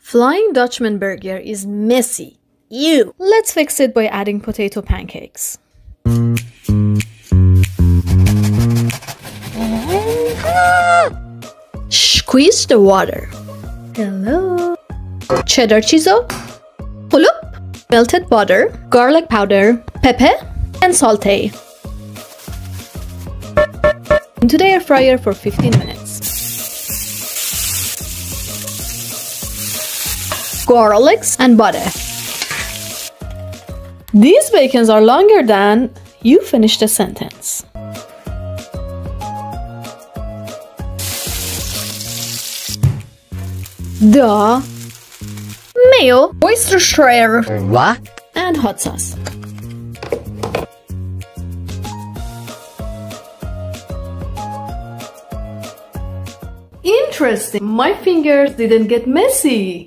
Flying Dutchman burger is messy. Ew. Let's fix it by adding potato pancakes. Squeeze the water. Hello. Cheddar cheese, pullup, melted butter, garlic powder, pepper, and saute. Into the air fryer for 15 minutes. Garlics and butter. These bacons are longer than you finish the sentence. The Mayo, Worcestershire, What? and hot sauce. Interesting. My fingers didn't get messy.